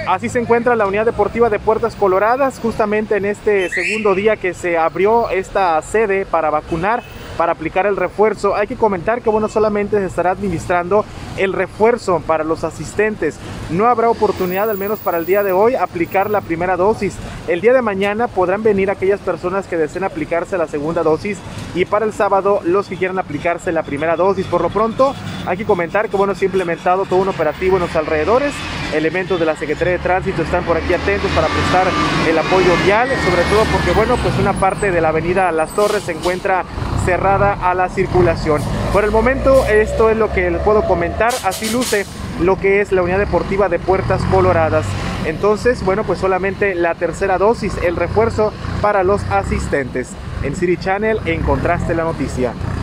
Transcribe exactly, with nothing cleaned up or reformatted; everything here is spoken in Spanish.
Así se encuentra la unidad deportiva de Puertas Coloradas, justamente en este segundo día que se abrió esta sede para vacunar, para aplicar el refuerzo. Hay que comentar que bueno, solamente se estará administrando el refuerzo para los asistentes. No habrá oportunidad, al menos para el día de hoy, aplicar la primera dosis. El día de mañana podrán venir aquellas personas que deseen aplicarse la segunda dosis, y para el sábado los que quieran aplicarse la primera dosis. Por lo pronto hay que comentar que bueno, se ha implementado todo un operativo en los alrededores. Elementos de la Secretaría de Tránsito están por aquí atentos para prestar el apoyo vial, sobre todo porque bueno, pues una parte de la avenida Las Torres se encuentra cerrada a la circulación. Por el momento esto es lo que les puedo comentar. Así luce lo que es la unidad deportiva de Puertas Coloradas. Entonces bueno, pues solamente la tercera dosis, el refuerzo para los asistentes. En City Channel encontraste la noticia.